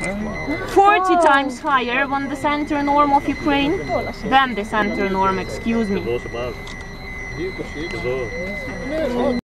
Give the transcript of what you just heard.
40 times higher than the center norm of Ukraine. Than the center norm, excuse me.